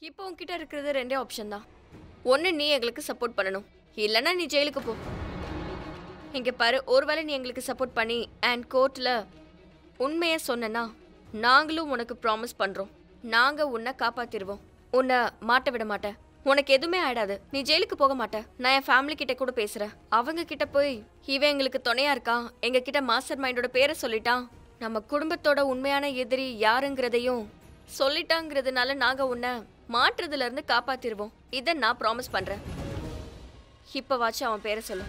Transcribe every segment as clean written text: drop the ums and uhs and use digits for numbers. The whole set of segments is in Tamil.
இப்போ உன்கிட்ட இருக்கிறது ரெண்டே ஆப்ஷன் தான். ஒன்று நீ எங்களுக்கு சப்போர்ட் பண்ணணும், இல்லைன்னா நீ ஜெயிலுக்கு போ. இங்கே பாரு, ஒருவேளை நீ எங்களுக்கு சப்போர்ட் பண்ணி அண்ட் கோர்ட்டில் உண்மையை சொன்னா நாங்களும் உனக்கு ப்ராமிஸ் பண்ணுறோம், நாங்கள் உன்னை காப்பாற்றிடுவோம். உன்னை மாட்ட விட மாட்டேன், உனக்கு எதுவுமே ஆயிடாது, நீ ஜெயிலுக்கு போக மாட்டேன். நான் என் ஃபேமிலி கிட்ட கூட பேசுகிறேன், அவங்க கிட்ட போய் இவன் எங்களுக்கு துணையா இருக்கான், எங்ககிட்ட மாஸ்டர் மைண்டோட பேரை சொல்லிட்டான், நம்ம குடும்பத்தோட உண்மையான எதிரி யாருங்கிறதையும் சொல்லிட்டாங்கிறதுனால நாங்கள் உன்னை மாற்றுறதுல இருந்து காப்பாத்திடுவோம். இதை நான் ப்ராமிஸ் பண்றேன். இப்ப வாச்சு அவன் பேரை சொல்லு.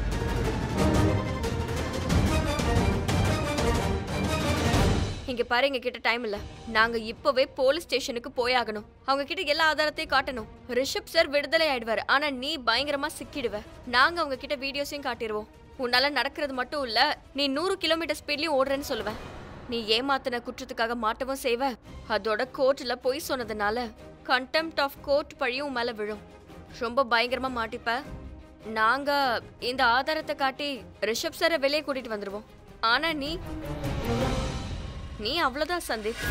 இங்க பாரு, எங்க கிட்ட டைம் இல்ல, நாங்க இப்பவே போலீஸ் ஸ்டேஷனுக்கு போயாகணும். அவங்க கிட்ட எல்லா ஆதாரத்தையும் காட்டணும். ரிஷப் சார் விடுதலை ஆயிடுவாரு, ஆனா நீ பயங்கரமா சிக்கிடுவ. நாங்க அவங்க கிட்ட வீடியோஸையும் காட்டிடுவோம். உன்னால நடக்கிறது மட்டும் இல்ல, நீ 100 கிலோமீட்டர் ஸ்பீட்லயும் ஓடுறேன்னு சொல்லுவேன். நீ ஏமாத்தின குற்றத்துக்காக மாட்டவும் செய்வ. அதோட கோர்ட்ல பொய் சொன்னதுனால கண்டெம்ப்ட் ஆஃப் கோர்ட் பழியும் மேல விழும். ரொம்ப பயங்கரமா மாட்டிப்ப. நாங்க இந்த ஆதாரத்தை காட்டி ரிஷப் சாரை வெளியே கூட்டிட்டு வந்துருவோம். ஆனா நீ அவ்வளவுதான் சந்தீப்.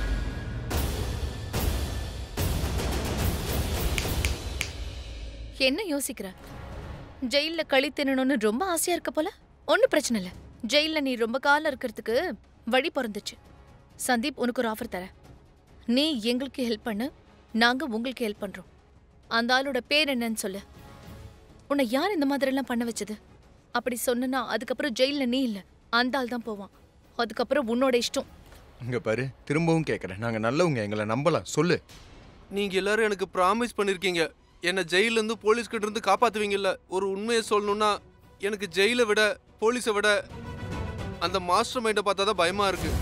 என்ன யோசிக்கிற? ஜெயில களி தின்னணும்னு ரொம்ப ஆசையா இருக்க போல. ஒன்னும் பிரச்சனை இல்ல, ஜெயில நீ ரொம்ப காலம் இருக்கிறதுக்கு வழி பிறந்துச்சு. சந்தீப், உனக்கு ஒரு ஆஃபர் தர. நீ எங்களுக்கு ஹெல்ப் பண்ணு, நாங்க உங்களுக்கு ஹெல்ப் பண்றோம். அந்த ஆளோட பேர் என்னன்னு சொல்லு. உன்னை யார் இந்த மாதிரி எல்லாம் பண்ண வச்சது? அப்படி சொன்னா அதுக்கப்புறம் ஜெயில நீ இல்ல, அந்த ஆள் தான் போவான். அதுக்கப்புறம் உன்னோட இஷ்டம். இங்க பாரு, திரும்பவும் கேட்கறேன், நாங்க நல்லவங்க, எங்களை நம்பலாம், சொல்லு. நீங்க எல்லாரும் எனக்கு ப்ராமிஸ் பண்ணிருக்கீங்க, என்ன ஜெயில இருந்து போலீஸ் கிட்ட இருந்து காப்பாத்துவீங்கல்ல. ஒரு உண்மையை சொல்லணும்னா எனக்கு ஜெயிலை விட போலீஸை விட அந்த மாஸ்டர் மைண்டை பார்த்தா தான் பயமா இருக்கு.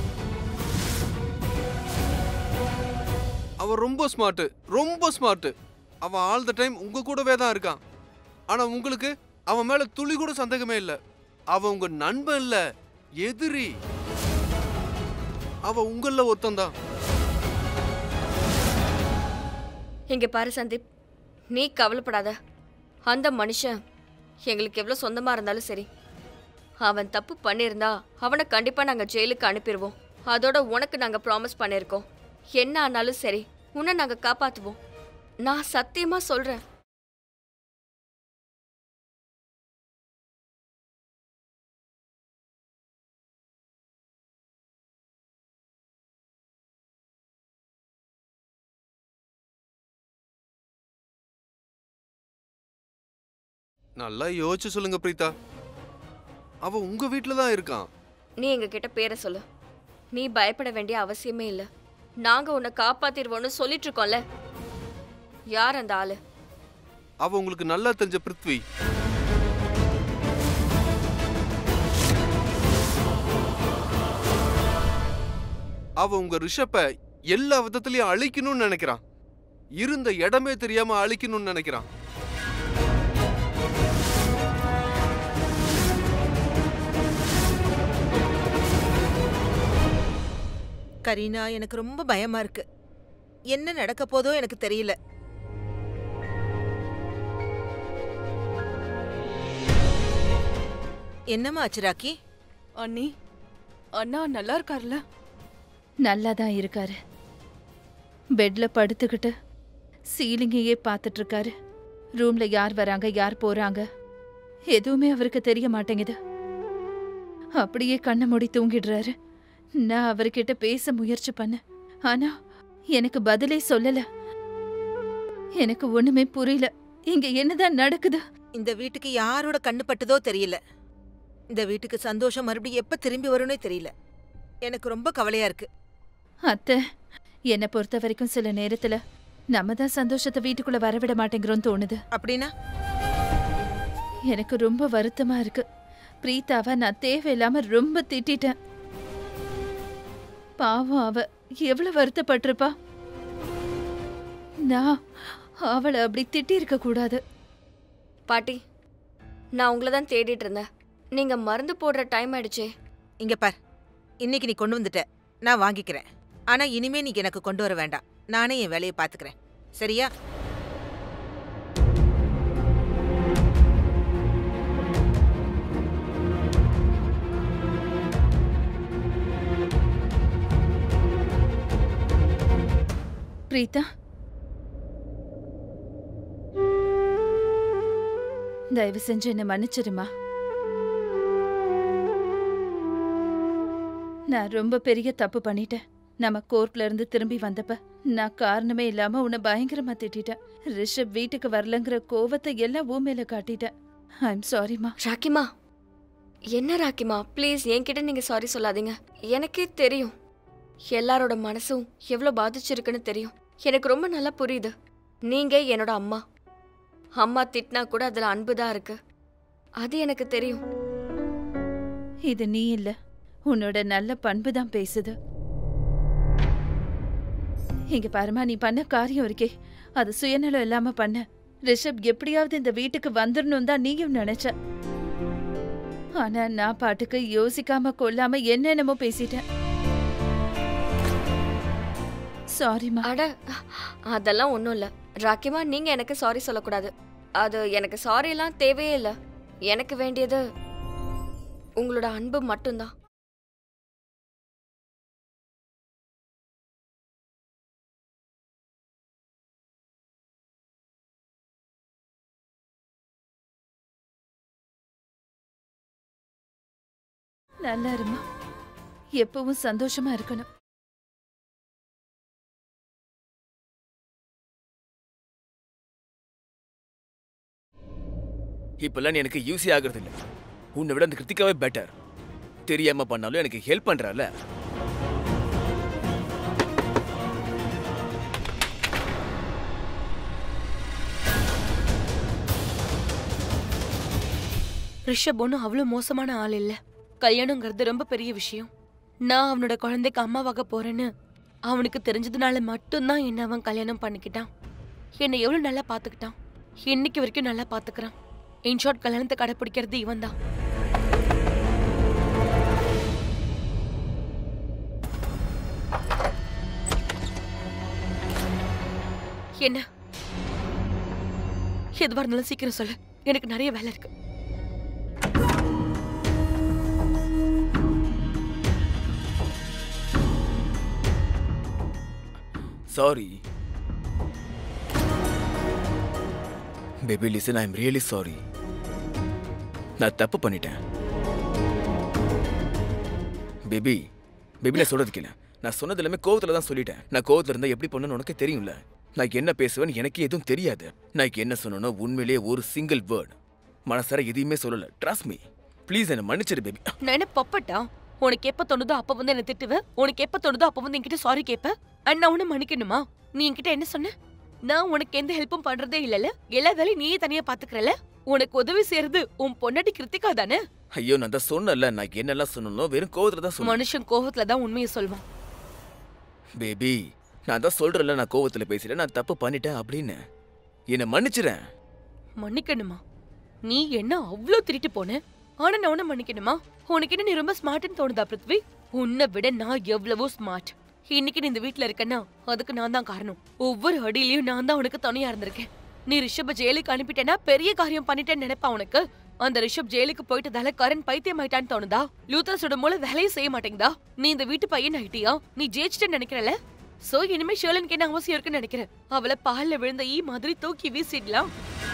அவன் ரொம்ப ஸ்மார்ட். அவன் ஆல் த டைம் உங்க கூடவே தான் இருக்கான். ஆனா உங்களுக்கு அவன் மேல துளி கூட சந்தேகமே இல்லை. அவன் உங்க நண்பன் இல்ல, எதிரி. அவன் உங்கள ஒருத்தன் தான். இங்க பாரு சந்தீப், நீ கவலைப்படாத. அந்த மனுஷன் எங்களுக்கு எவ்வளவு சொந்தமா இருந்தாலும் சரி, அவன் தப்பு பண்ணியிருந்தா அவனை கண்டிப்பா நாங்க ஜெயிலுக்கு அனுப்பிடுவோம். அதோட உனக்கு நாங்க ப்ராமிஸ் பண்ணிருக்கோம், என்ன ஆனாலும் சரி உன்னை நாங்க காப்பாத்துவோம். நான் சத்தியமா சொல்றேன். நல்லா யோசிச்சு சொல்லுங்க பிரீதா, அவன் உங்க வீட்டுல தான் இருக்கான். நீ எங்க கிட்ட பேரை சொல்லு. நீ பயப்பட வேண்டிய அவசியமே இல்லை, நாங்க உன்னை காப்பாத்திடுவோம்னு சொல்லிட்டு இருக்கோம்ல. யார் அந்த ஆளு? அவ உங்களுக்கு நல்லா தெரிஞ்ச பிருத்வி. அவ உங்க ரிஷப்பை எல்லா விதத்திலையும் அழிக்கணும்னு நினைக்கிறான். இருந்த இடமே தெரியாம அழிக்கணும்னு நினைக்கிறான். கரீனா, எனக்கு ரொம்ப பயமா இருக்கு. என்ன நடக்க போதோ எனக்கு தெரியல. என்னம்மா ஆச்சு ராக்கி? அண்ணி, அண்ணா நல்லா இருக்காருல்ல? நல்லாதான் இருக்காரு. பெட்ல படுத்துக்கிட்டு சீலிங்கையே பார்த்துட்டு இருக்காரு. ரூம்ல யார் வராங்க யார் போறாங்க எதுவுமே அவருக்கு தெரிய மாட்டேங்குது. அப்படியே கண்ணை மூடி தூங்கிடுறாரு. நான் அவர்கிட்ட பேச முயற்சி பண்ண, ஆனா எனக்கு பதிலே சொல்லல. எனக்கு ஒண்ணுமே புரியல, இங்க என்னதான் நடக்குது? இந்த வீட்டுக்கு யாரோட கண்ணு பட்டதோ தெரியல. இந்த வீட்டுக்கு சந்தோஷம் மறுபடியும் எப்ப திரும்பி வரும்னே தெரியல. எனக்கு ரொம்ப கவலையா இருக்கு. அத்தை, என்னை பொறுத்த வரைக்கும் சில நேரத்துல நம்ம தான் சந்தோஷத்தை வீட்டுக்குள்ள வரவிட மாட்டேங்கிறோம் தோணுது. அப்படின்னா எனக்கு ரொம்ப வருத்தமா இருக்கு. பிரீத்தாவை நான் தேவையில்லாம ரொம்ப திட்டிட்டேன். பாவம், அவ எவ்வளவு வருத்தப்பட்டிருப்பா. நான் அவளை அப்படி திட்டி இருக்க கூடாது. பாட்டி, நான் உங்களை தான் தேடிட்டு இருந்தேன். நீங்க மருந்து போடுற டைம் ஆயிடுச்சே. இங்க பார், இன்னைக்கு நீ கொண்டு வந்துட்ட, நான் வாங்கிக்கிறேன். ஆனா இனிமே நீ எனக்கு கொண்டு வர வேண்டாம். நானே என் வேலையை பாத்துக்கிறேன், சரியா? பிரீதா, தயவு செஞ்சு என்ன மன்னிச்சிருமா. நான் ரொம்ப பெரிய தப்பு பண்ணிட்டேன். நம்ம கோர்ட்ல இருந்து திரும்பி வந்தப்ப நான் காரணமே இல்லாம உன்னை பயங்கரமா திட்டிட்டேன். ரிஷப் வீட்டுக்கு வரலங்கிற கோவத்தை எல்லாம் ஊ மேல காட்டிட்டேன். ஐம் சாரிமா. ராக்கிமா, என்ன ராக்கிமா, ப்ளீஸ் என்கிட்ட நீங்க சாரி சொல்லாதீங்க. எனக்கே தெரியும் எல்லாரோட மனசும் எவ்வளோ பாதிச்சிருக்குன்னு தெரியும். எனக்கு ரொம்ப நல்லா புரியுது. நீங்க என்னோட அம்மா. அம்மா திட்டினா கூட அதுல அன்பு தான் இருக்கு. அது எனக்கு தெரியும். இது நீ இல்ல, உன்னோட நல்ல பண்பு தான் பேசுது. இங்க பாருமா, நீ பண்ண காரியம் இருக்கே அது சுயநலம் இல்லாம பண்ண. ரிஷப் எப்படியாவது இந்த வீட்டுக்கு வந்துடணும் தான் நீயும் நினைச்ச. ஆனா நான் பாட்டுக்கு யோசிக்காம கொள்ளாம என்னென்னமோ பேசிட்டேன். சாரிமா. அட, அதெல்லாம் ஒன்றும் இல்லை ராக்கிமா. நீங்க எனக்கு சாரி சொல்லக்கூடாது. அது எனக்கு சாரி எல்லாம் தேவையே இல்லை. எனக்கு வேண்டியது உங்களோட அன்பு மட்டும்தான். நல்லா இருமா, எப்பவும் சந்தோஷமா இருக்கணும். இப்பெல்லாம் நீ எனக்கு யூஸே ஆகுறது இல்லை. உன்னை விட அந்த கிருத்திகாவே பெட்டர். தெரியாம பண்ணாலும் எனக்கு ஹெல்ப் பண்றால. ரிஷப் ஒன்றும் அவ்வளோ மோசமான ஆள் இல்ல. கல்யாணங்கிறது ரொம்ப பெரிய விஷயம். நான் அவனோட குழந்தைக்கு அம்மாவாக போறேன்னு அவனுக்கு தெரிஞ்சதுனால மட்டும்தான் என்ன அவன் கல்யாணம் பண்ணிக்கிட்டான். என்னை எவ்வளவு நல்லா பாத்துக்கிட்டான். இன்னைக்கு வரைக்கும் நல்லா பாத்துக்கிறான். இன்ஷார்ட் கல்யாணத்தை கடைப்பிடிக்கிறது இவன் தான். என்ன எதுவா இருந்தாலும் சீக்கிரம் சொல்லு, எனக்கு நிறைய வேலை இருக்கு. Sorry baby, listen, I am really sorry. நான் தப்பு பண்ணிட்டேன் பேபி. பேபி நான் சொல்றது கேளு. நான் சொன்னது எல்லாமே கோவத்துல தான் சொல்லிட்டேன். நான் கோவத்துல இருந்தா எப்படி பண்ணணும்னு உனக்கு தெரியும்ல. நான் என்ன பேசுவேன்னு எனக்கு எதுவும் தெரியாது. நான் என்ன சொன்னேனோ உண்மையிலேயே ஒரு சிங்கிள் வேர்ட் மனசார எதையுமே சொல்லல. ட்ரஸ்ட் மீ, ப்ளீஸ் என்ன மன்னிச்சிடு பேபி. நான் என்ன பப்பட்டா? உனக்கு எப்ப தோணுதோ அப்ப வந்து என்ன திட்டுவேன். உனக்கு எப்ப தோணுதோ அப்ப வந்து என்கிட்ட சாரி கேப்ப. அண்ட் நான் உன்னை மன்னிக்கணுமா? நீ என்கிட்ட என்ன சொன்ன? நான் உனக்கு எந்த ஹெல்ப்பும் பண்றதே இல்லல. எல்லா வேலையும் நீயே தனியா பாத்துக்கறல. உனக்கு உதவி செய்யறது உன் பொண்டாட்டி கிருத்திகா தானே? ஐயோ, நான் தான் சொன்னல, நான் என்னெல்லாம் சொன்னனோ வெறும் கோவத்துல தான் சொன்னேன். மனுஷன் கோவத்துல தான் உண்மையை சொல்வான். பேபி, நான் தான் சொல்றேன்ல, நான் கோவத்துல பேசிட்டேன், நான் தப்பு பண்ணிட்டேன் அப்படின்னு. என்ன மன்னிச்சிரேன். மன்னிக்கணுமா? நீ என்ன அவ்ளோ திருட்டு போன? ஆனா நான் உன்னை மன்னிக்கணுமா? உனக்கு என்ன நீ ரொம்ப ஸ்மார்ட்னு தோணுதா பிருத்வி? உன்னை விட நான் எவ்வளவோ ஸ்மார்ட். இன்னைக்கு நீ இந்த வீட்ல இருக்கன்னா அதுக்கு நான் தான் காரணம். ஒவ்வொரு அடியிலயும் நான் தான் உனக்கு துணையா இருந்திருக்கேன். நீ ரிஷப ஜெயிலுக்கு அனுப்பிட்டேன்னா பெரிய காரியம் பண்ணிட்டேன்னு நினைப்பா உனக்கு. அந்த ரிஷப் ஜெயிலுக்கு போயிட்டதால கரண் பைத்தியம் ஆயிட்டான்னு தோணுதா? லூத்தரஸோட மூளை வேலையை செய்ய மாட்டேங்குதா? நீ இந்த வீட்டு பையன் ஆயிட்டியா? நீ ஜெயிச்சிட்டேன்னு நினைக்கிறல? சோ இனிமே ஷெர்லனுக்கு என்ன அவசியம் இருக்குன்னு நினைக்கிறேன்? அவளை பால்ல விழுந்த ஈ மாதிரி தூக்கி வீசிடலாம்.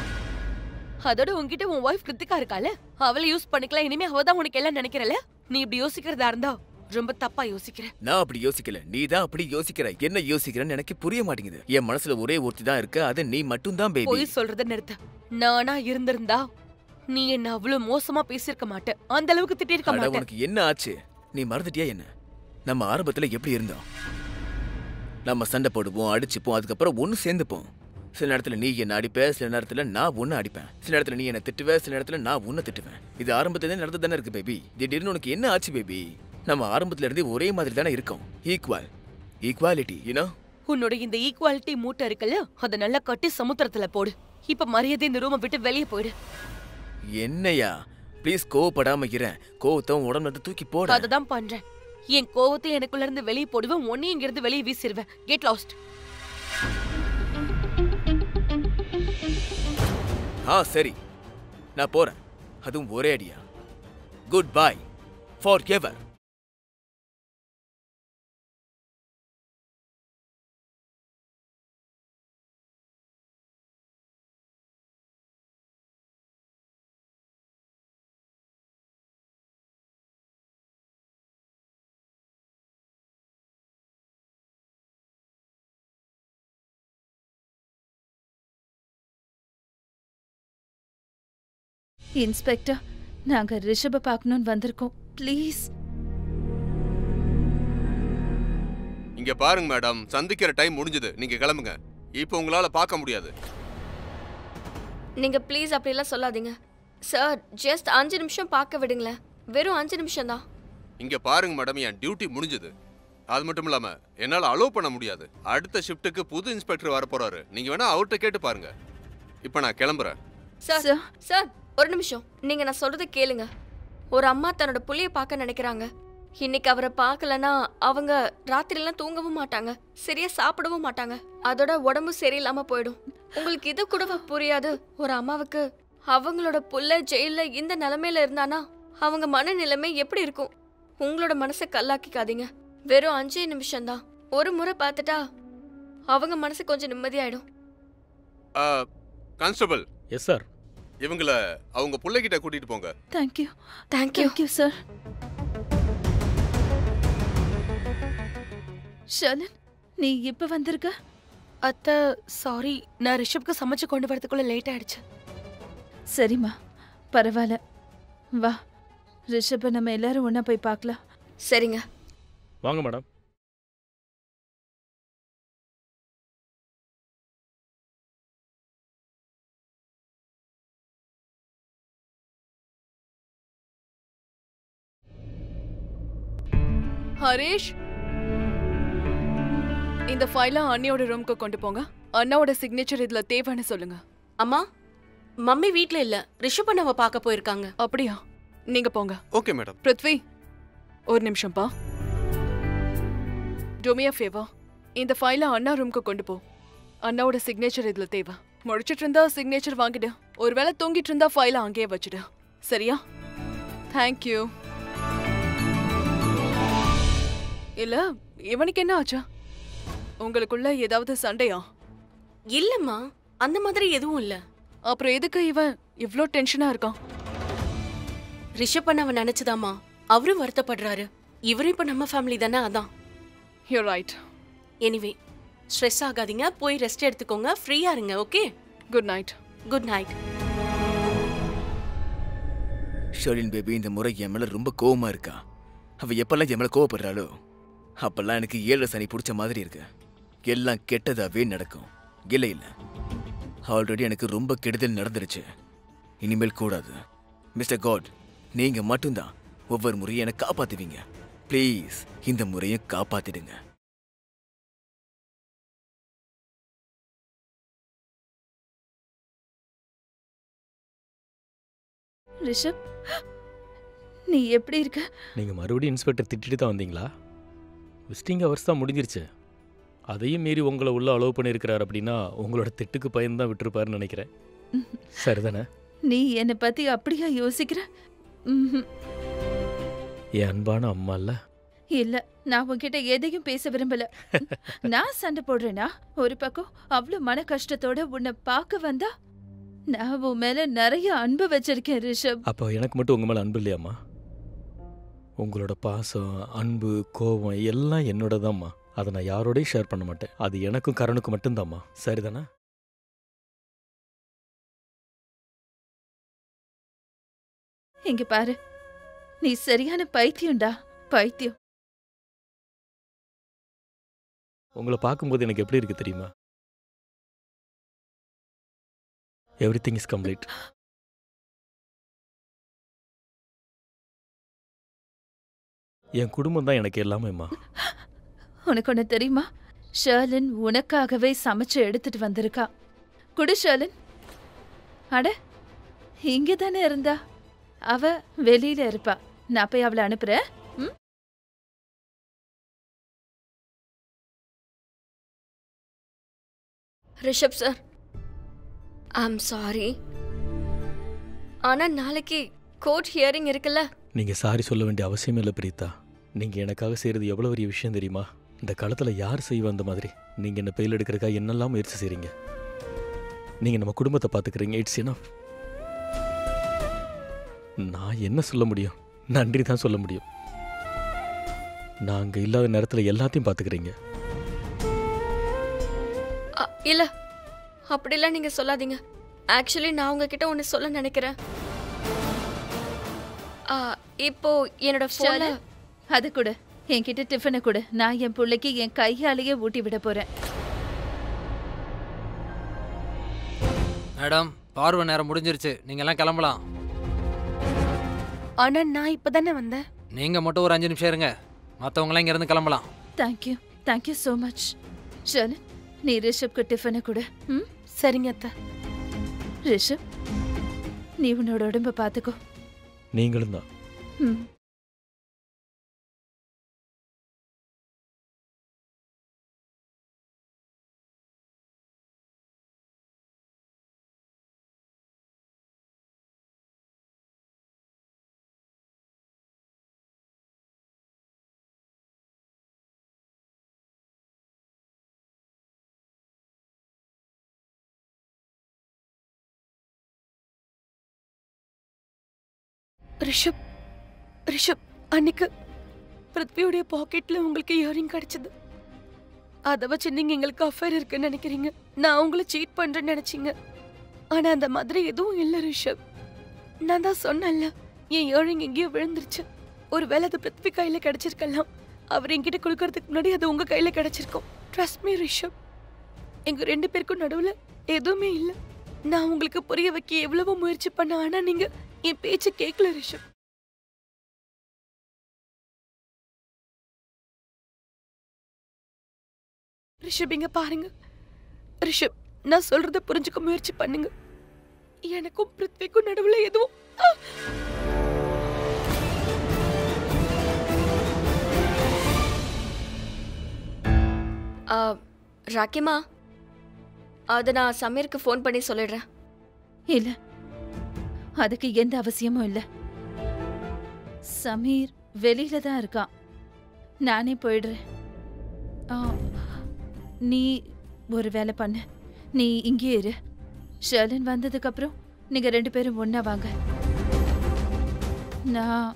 அதோட உன்கிட்ட உன் ஒய்ஃப் கிருத்திகா இருக்கால, அவளை யூஸ் பண்ணிக்கலாம். இனிமே அவதான் உனக்கு எல்லாம் நினைக்கிறல. நீ இப்படி யோசிக்கிறதா இருந்தா ரொம்ப தப்பா யோசிக்கிற. நான் அப்படி யோசிக்கல, நீ தான் அப்படி யோசிக்கிற. என்ன யோசிக்கிறேன்னு எனக்கு புரிய மாட்டேங்குது. என் மனசுல ஒரே ஒருத்தி தான் இருக்கு, அது நீ மட்டும் தான் பேபி. போய் சொல்றத நிறுத்து. நானா இருந்திருந்தா நீ என்ன அவ்வளவு மோசமா பேசியிருக்க மாட்ட. அந்த அளவுக்கு திட்டிருக்க மாட்ட. உனக்கு என்ன ஆச்சு? நீ மறந்துட்டியா என்ன? நம்ம ஆரம்பத்துல எப்படி இருந்தோம்? நம்ம சண்டை போடுவோம், அடிச்சுப்போம், அதுக்கப்புறம் ஒன்னு சேர்ந்துப்போம். சில நேரத்துல நீ என்ன அடிப்ப, சில நேரத்துல நான் ஒன்னு அடிப்பேன். சில நேரத்துல நீ என்ன திட்டுவ, சில நேரத்துல நான் ஒன்னு திட்டுவேன். இது ஆரம்பத்துல நடந்து தானே இருக்கு பேபி. திடீர்னு உனக்கு என்ன ஆச்சு பேபி? நம்ம ஆரம்பத்துல இருந்தே ஒரே மாதிரி தானே இருக்கோம். Equality, you know? உன்னோட இந்த ஈக்குவாலிட்டி மூட்டை இருக்குல்ல, அதை நல்லா கட்டி சமுத்திரத்துல போடு. இப்ப மரியாதை இந்த ரூமை விட்டு வெளியே போயிடு. என்னையா? ப்ளீஸ் கோவப்படாம இரு. கோவத்தை உடம்புல இருந்து தூக்கி போடு. அததான் பண்றேன். என் கோவத்தை எனக்குள்ள இருந்து வெளியே போடுவேன். உன்னையும் இங்க இருந்து வெளியே வீசிடுவேன். Get lost. சரி, நான் போறேன். அதுவும் ஒரே அடியா. Goodbye forever. Inspector, நாங்க ரிஷப பார்க்கணும்னு வந்திருக்கோம். ப்ளீஸ். இங்க பாருங்க மேடம், சந்திக்கிற டைம் முடிஞ்சது. நீங்க கிளம்புங்க. இப்போ உங்களால பார்க்க முடியாது. நீங்க ப்ளீஸ் அப்படிலாம் சொல்லாதீங்க சார். ஜஸ்ட் 5 நிமிஷம் பார்க்க விடுங்களேன். வெறும் 5 நிமிஷம் தான். இங்க பாருங்க மேடம், என் டியூட்டி முடிஞ்சது. அது மட்டும் இல்லாம என்னால அலோவ் பண்ண முடியாது. அடுத்த ஷிஃப்ட்டுக்கு புது இன்ஸ்பெக்டர் வர போறாரு. நீங்க வேணா அவர்கிட்ட கேட்டு பாருங்க. இப்போ நான் கிளம்புறேன். சார் சார் ஒரு நிமிஷம். நீங்க நான் சொல்றதை கேளுங்க. ஒரு அம்மா தன்னோட புள்ளைய பார்க்க நினைக்கிறாங்க. இன்னைக்கு அவரை பார்க்கலனா அவங்க ராத்திரிலாம் தூங்கவும் மாட்டாங்க, சரியா சாப்பிடவும் மாட்டாங்க. அதோட உடம்பு சரியில்லாம போயிடும். உங்களுக்கு இது கூட புரியாது. ஒரு அம்மாவுக்கு அவங்களோட புள்ள ஜெயில இந்த நிலைமையில இருந்தானா அவங்க மனநிலைமை எப்படி இருக்கும்? உங்களோட மனசை கல்லாக்கிக்காதீங்க. வெறும் 5 நிமிஷம் தான். ஒரு முறை பார்த்துட்டா அவங்க மனசு கொஞ்சம் நிம்மதியாயிடும். கான்ஸ்டபிள். Yes sir. இவங்கள அவங்க புள்ளைகிட்ட கூட்டிட்டு போங்க. Thank you. Thank you. Thank you sir. Sherlin, நீ இப்ப வந்திருக்க? அத்தை சாரி, நான் ரிஷப்க்கு சமைச்சு கொண்டு வரதுக்குள்ள லேட் ஆயிடுச்சு. சரிம்மா, பரவாயில்ல. வா, ரிஷப நம்ம எல்லாரும் ஒண்ணா போய் பார்க்கலாம். சரிங்க. வாங்க மேடம். ஹரீஷ், இந்த ஃபைலை அண்ணியோட ரூம்க்கு கொண்டு போங்க. அண்ணாவோட சிக்னேச்சர் இதுல தேவைன்னு சொல்லுங்க. அம்மா, மம்மி வீட்ல இல்ல, ரிஷப் அண்ணாவை பார்க்க போயிருக்காங்க. அப்படியா? நீங்க போங்க. Okay madam. பிருத்வி, ஒரு நிமிஷம்ப்பா. Do me a favor. இந்த ஃபைலை அண்ணா ரூம்க்கு கொண்டு போ. அண்ணாவோட சிக்னேச்சர் இதுல தேவை. முடிச்சிட்டு இருந்தா சிக்னேச்சர் வாங்கிடு. ஒருவேளை தூங்கிட்டு இருந்தா ஃபைலை அங்கேயே வச்சுடு. சரியா? தேங்க்யூ. இல்ல, இவனுக்கு என்ன ஆச்சா? உங்களுக்குள்ள ஏதாவது சண்டையா? இல்லம்மா, அந்த மாதிரி எதுவும் இல்ல. அப்புறம் எதுக்கு இவன் இவ்ளோ டென்ஷனா இருக்கான்? ரிஷப் அண்ணாவை நினைச்சுதாமா அவரும் வருத்தப்படுறாரு. இவரும் இப்ப நம்ம ஃபேமிலி தானே, அதான். You're right. எனிவே, ஸ்ட்ரெஸ் ஆகாதீங்க, போய் ரெஸ்ட் எடுத்துக்கோங்க, ஃப்ரீயா இருங்க. Okay, good night. Good night. Sherlin baby இந்த முறை என் மேல ரொம்ப கோவமா இருக்கா. அவ எப்பெல்லாம் என் மேல கோவப்படுறாளோ அப்பெல்லாம் எனக்கு 7 சனி பிடிச்ச மாதிரி இருக்கு. எல்லாம் கெட்டதாவே நடக்கும். இல்லை இல்லை, ஆல்ரெடி எனக்கு ரொம்ப கெடுதல் நடந்துருச்சு. இனிமேல் கூடாது. மிஸ்டர் காட், நீங்க மட்டும்தான் ஒவ்வொரு முறையும் என்னை காப்பாத்துவீங்க. ப்ளீஸ் இந்த முறையும் காப்பாத்திடுங்க. ரிஷப், நீ எப்படி இருக்க? நீங்க மறுபடியும் இன்ஸ்பெக்டர் திட்டிட்டு தான் வந்தீங்களா? விசிட்டிங் ஹவர்ஸ் தான் முடிஞ்சிருச்சு. அதையும் மீறி உங்களை உள்ள அலோவ் பண்ணியிருக்கிறார் அப்படின்னா உங்களோட திட்டுக்கு பயந்து தான் விட்டுருப்பாருன்னு நினைக்கிறேன். சரிதானே? நீ என்னை பத்தி அப்படியா யோசிக்கிற? என் அன்பான அம்மா இல்ல. இல்ல, நான் உன்கிட்ட எதையும் பேச விரும்பல. நான் சண்டை போடுறேனா? ஒரு பக்கம் அவ்வளவு மன கஷ்டத்தோட உன்னை பார்க்க வந்தா நான் உன் மேல நிறைய அன்பு வச்சிருக்கேன் ரிஷப். அப்போ எனக்கு மட்டும் உங்க மேல அன்பு இல்லையாம்மா? உங்களோட பாசம், அன்பு, கோபம் எல்லாம் என்னோட தான்மா. அதை நான் யாரோடையும் ஷேர் பண்ண மாட்டேன். அது எனக்கும் கரணுக்கும் மட்டும்தாம்மா. சரிதானே? இங்க பாரு, நீ சரியான பைத்தியம்டா, பைத்தியம். உங்களை பார்க்கும்போது எனக்கு எப்படி இருக்கு தெரியுமா? Everything is complete. என் குடும்பம் தான் எனக்கு எல்லாமேம்மா. உனக்கு ஒண்ணு தெரியுமா? ஷர்லின் உனக்காகவே சமைச்சு எடுத்துட்டு வந்திருக்கா. குடு ஷர்லின். அட, இங்க தானே இருந்தா. அவ வெளியில இருப்பா. நான் போய் அவளை அனுப்புறேன். Rishab sir, I'm sorry. ஆனா நாளைக்கு கோர்ட் ஹியரிங் இருக்குல்ல. நீங்க சாரி சொல்ல வேண்டிய அவசியமே இல்லை பிரீதா. நீங்க எனக்காக செய்யறது எவ்வளவு பெரிய விஷயம் தெரியுமா? இந்த காலத்துல யார் செய்வா அந்த மாதிரி? நீங்க என்ன பெயில் எடுக்கிறக்கா என்னெல்லாம் முயற்சி செய்றீங்க. நீங்க நம்ம குடும்பத்தை பாத்துக்கிறீங்க. It's enough. நான் என்ன சொல்ல முடியும்? நன்றி தான் சொல்ல முடியும். நாங்க இல்லாத நேரத்துல எல்லாத்தையும் பாத்துக்கிறீங்க. இல்ல, அப்படிலாம் நீங்க சொல்லாதீங்க. ஆக்சுவலி நான் உங்ககிட்ட ஒன்று சொல்ல நினைக்கிறேன். இப்போ என்னோட போன்ல அது கூட என்கிட்ட டிஃபனை கொடு. நான் என் பிள்ளைக்கு என் கையாலேயே ஊட்டி விட போறேன். மேடம், பார்வை நேரம் முடிஞ்சிருச்சு. நீங்க எல்லாம் கிளம்பலாம். ஆனா நான் இப்பதானே வந்தேன். நீங்க மட்டும் ஒரு 5 நிமிஷம் இருங்க. மத்தவங்க எல்லாம் இங்க இருந்து கிளம்பலாம். Thank you so much. ஷர்லன், நீ ரிஷப்க்கு டிஃபனை கொடு. சரிங்க அத்தை. ரிஷப், நீ உன்னோட உடம்ப பாத்துக்கோ. நீங்களும் தான். ரிஷப், அன்னைக்கு பிருத்வியோடைய பாக்கெட்ல உங்களுக்கு இயரிங் கிடைச்சது. அதை வச்சு நீங்க எங்களுக்கு அஃபேர் இருக்குன்னு நினைக்கிறீங்க. நான் உங்களை சீட் பண்றேன்னு நினைச்சீங்க. ஆனா அந்த மாதிரி எதுவும் இல்ல ரிஷப். நான் தான் சொன்னேன்ல, என் இயரிங் எங்கேயோ விழுந்துருச்சு. ஒருவேளை அது பிருத்வி கையில கிடைச்சிருக்கலாம். அவர் என்கிட்ட கொடுக்கறதுக்கு முன்னாடி அது உங்க கையில கிடைச்சிருக்கும். ட்ரஸ்ட் மீ ரிஷப், எங்க 2 பேருக்கும் நடுவுல எதுவுமே இல்ல. நான் உங்களுக்கு புரிய வைக்க எவ்வளவோ முயற்சி பண்ண, ஆனா நீங்க என் பேச்சு கேட்கல ரிஷப். ரிஷப், இங்க பாருங்க ரிஷப், நான் சொல்றத புரிஞ்சுக்க முயற்சி பண்ணுங்க. எனக்கும் பிருத்விக்கும் நடுவுல எதுவும் ராக்கிமா, அதை நான் சமீருக்கு ஃபோன் பண்ணி சொல்லிடுறேன். இல்ல, அதுக்கு எந்த அவசியமும் இல்ல. சமீர் வெளியில தான் இருக்கான். நானே போயிடுறேன். நீ ஒரு வேலை பண்ணு, நீ இங்கே இரு. ஷர்லின் வந்ததுக்கு அப்புறம் நீங்க 2 பேரும் ஒண்ணா வாங்க. நான்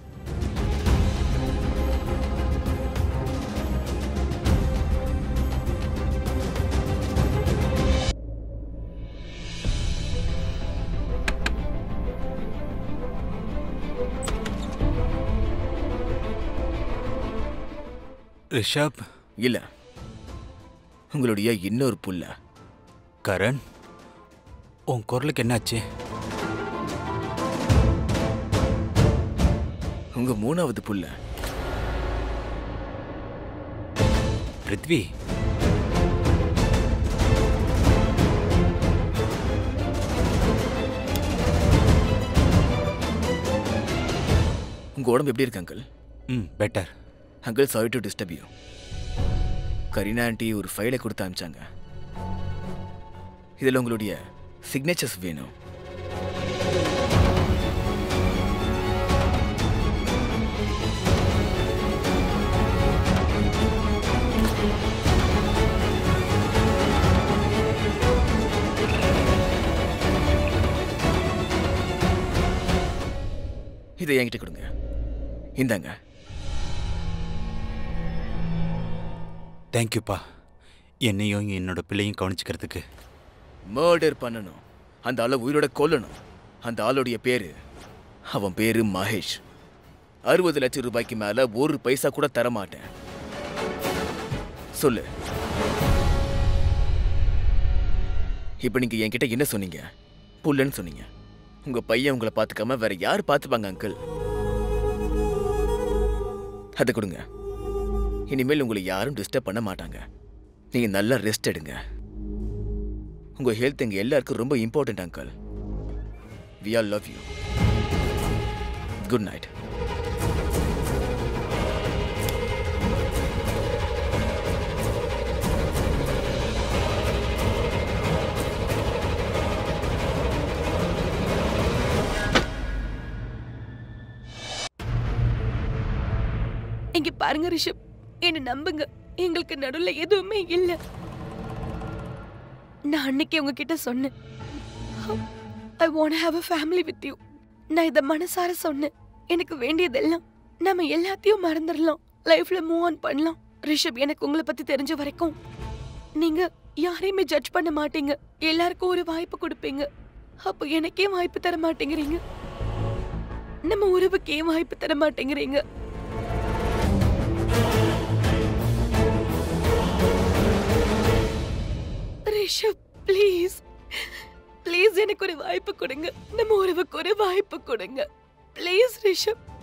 ரிஷப், இல்ல, உங்களுடைய இன்னொரு புள்ள கரண். உன் குரலுக்கு என்னாச்சு? உங்க 3வது புள்ள பிருத்வி. உங்க உடம்பு எப்படி இருக்கு uncle? Better uncle. Sorry to disturb you. Kareena aunty ஒரு ஃபைலை கொடுத்து அனுப்பிச்சாங்க. இதில் உங்களுடைய சிக்னேச்சர்ஸ் வேணும். இதை என்கிட்ட கொடுங்க. இந்தாங்க. தேங்க்யூப்பா, என்னையும் என்னோட பிள்ளையும் கவனிச்சுக்கிறதுக்கு. மர்டர் பண்ணணும், அந்த ஆளை உயிரோட கொல்லணும். அந்த ஆளுடைய பேரு, அவன் பேரு மகேஷ். 60 லட்சம் ரூபாய்க்கு மேல 1 பைசா கூட தரமாட்டேன். சொல்லு. இப்ப நீங்க என்கிட்ட என்ன சொன்னீங்க? புல்லன்னு சொன்னீங்க. உங்க பையன் உங்களை பார்த்துக்காம வேற யார் பார்த்துப்பாங்க அங்கிள்? அதை கொடுங்க. இனிமேல் உங்களை யாரும் டிஸ்டர்ப் பண்ண மாட்டாங்க. நீங்க நல்லா ரெஸ்ட் எடுங்க. உங்க ஹெல்த் எங்க எல்லாருக்கும் ரொம்ப important uncle. We all love you. Good night. இங்க பாருங்க ரிஷப், என்ன நம்புங்க, எங்களுக்கு நடுவுல எதுவுமே இல்ல. நான் அன்னைக்கு உங்ககிட்ட சொன்னேன், I want to have a family with you. நான் இத மனசார சொன்னேன். எனக்கு வேண்டியதெல்லாம் நம்ம எல்லாத்தையும் மறந்துடலாம், லைஃப்ல மூவ் ஆன் பண்ணலாம். ரிஷப், எனக்கு உங்களை பத்தி தெரிஞ்ச வரைக்கும் நீங்க யாரையுமே ஜட்ஜ் பண்ண மாட்டீங்க. எல்லாருக்கும் ஒரு வாய்ப்பு கொடுப்பீங்க. அப்போ எனக்கே வாய்ப்பு தர மாட்டேங்கிறீங்க. நம்ம உறவுக்கு ஏன் வாய்ப்பு தர மாட்டேங்கிறீங்க? ரிஷப் ப்ளீஸ் ப்ளீஸ் எனக்கு ஒரு வாய்ப்பு கொடுங்க. நம்ம உறவுக்கு ஒரு வாய்ப்பு கொடுங்க ப்ளீஸ் ரிஷப்.